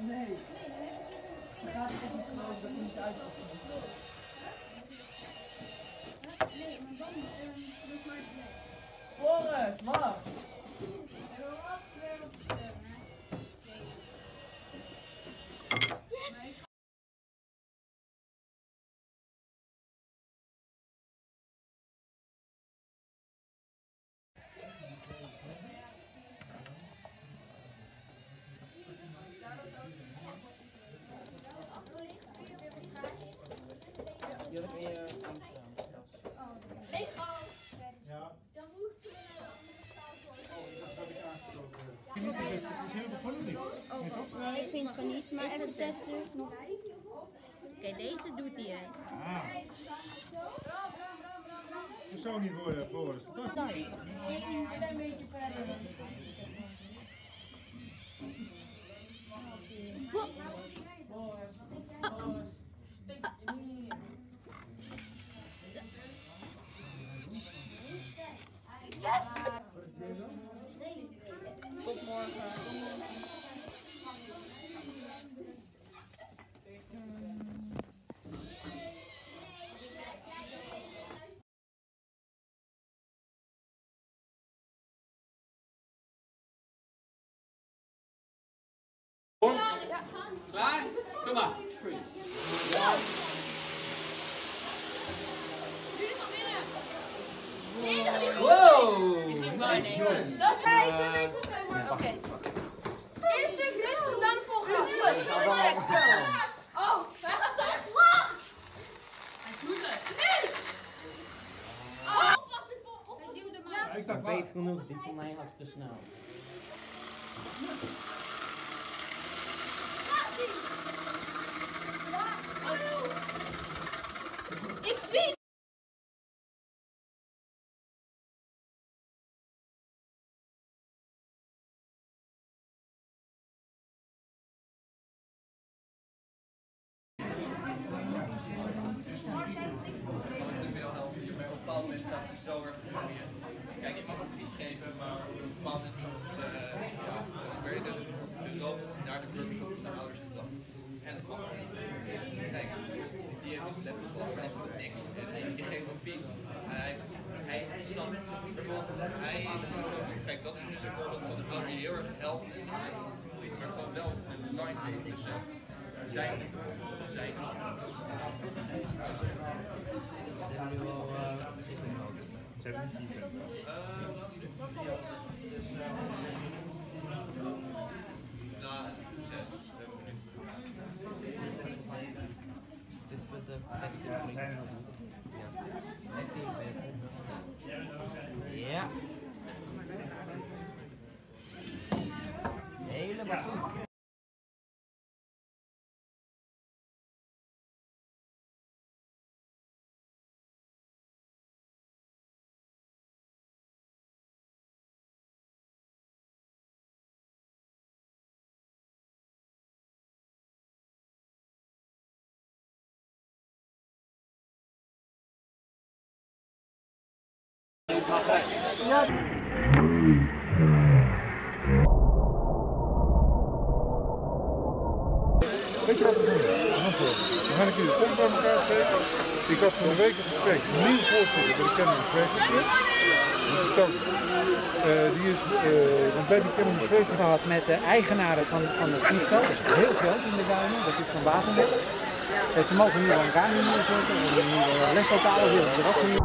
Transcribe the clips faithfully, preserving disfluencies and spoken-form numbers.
Nee. Dan gaat het echt niet geloven dat je niet uitkomt. Nee, maar dan dus maar Floris, wacht. Yes! Ja, dat ben je Leeg al. Ja. Dan moet je naar de andere zaal voor. Oh, dat heb ik aangesproken. Is heel begonnen niet? Oh, ik vind van niet, maar even testen nog. Oké, deze doet hij het. Ah. Dat zou niet worden, Floris. Fantastisch. Een klein beetje verder. Yes! tot morgen. Klaar? Kom maar. Three. Nee, dat gaat niet goed. Wow! Dat is hij, ik ben bezig met mijn woord. Oké. Eerst stuk rustig, dan volgende. Oh, hij gaat te slag! Hij doet het. Nu! Oh, vast ervoor. Hij duwde maar. Ja, ik sta Ik klaar. weet genoeg, die van mij was te snel. Ik zie. Op een bepaald moment staat ze zo erg te groeien. Kijk, je mag advies geven, maar op een bepaald moment staat ze, uh, ja, dan ben je dus nu loopt dat ze naar de workshop van de ouders gebracht. En dat mag niet. Kijk, die heeft dus letterlijk vast, maar die doet niks. En die geeft advies. Hij, hij snapt bijvoorbeeld, hij is nu zo, kijk, dat is nu zo'n voorbeeld van een ouder die heel erg helpt en groeit, maar gewoon wel een line heeft. Dus uh, zij niet, zij niet. Ze hebben nu al uh, Ze hebben niet defense. Na zes. twintig punten. Ja, ze zijn er nog niet. Ja. Ik zie het bij twintig. Ja. Helemaal goed. Weet je wat we doen? Dan ga ik jullie kom bij elkaar spreken. Ik had van de week een gesprek met een nieuwe voorzitter bij de Cameron Treasury Club. Die is, uh, want bij die Cameron Treasury gehad met de eigenaren van, van het vliegveld. Dat is heel groot in de duinen, dat is van Waternet. Uh, ze mogen nu wel elkaar niet neerzetten, we hebben nu uh, leslokalen willen ze dat niet.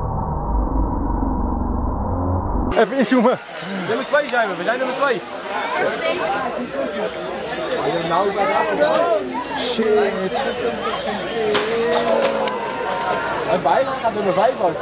Even inzoomen. Nummer twee zijn we, we zijn nummer twee. Nou, bij de Shit. En bijna gaat nummer vijf was.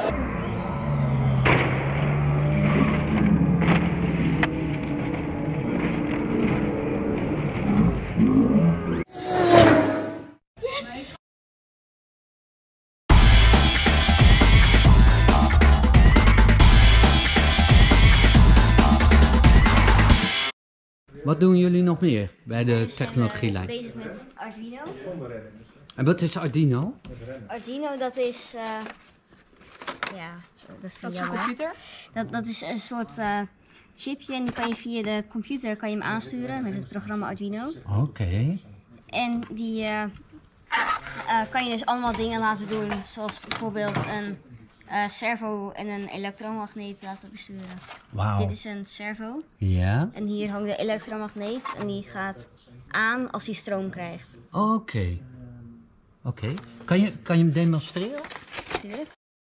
Wat doen jullie nog meer bij de technologielijn? Bezig met Arduino. En wat is Arduino? Arduino, dat is. Uh, ja, dat is, Dat is een computer? Dat, dat is een soort uh, chipje en die kan je via de computer kan je hem aansturen met het programma Arduino. Oké. Okay. En die uh, uh, kan je dus allemaal dingen laten doen, zoals bijvoorbeeld een uh, servo en een elektromagneet laten besturen. Wauw. Dit is een servo. Ja. En hier hangt de elektromagneet en die gaat aan als hij stroom krijgt. Oké. Okay. Oké. Okay. Kan je, kan je hem demonstreren? Natuurlijk.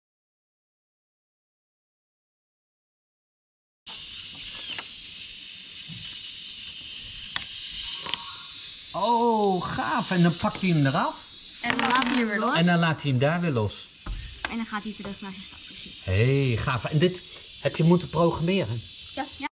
Oh, gaaf. En dan pak je hem eraf. En dan laat hij er weer los. En dan laat hij hem daar weer los. En dan gaat hij terug naar zijn startpositie. Hé, hey, gaaf. En dit heb je moeten programmeren? Ja. Ja.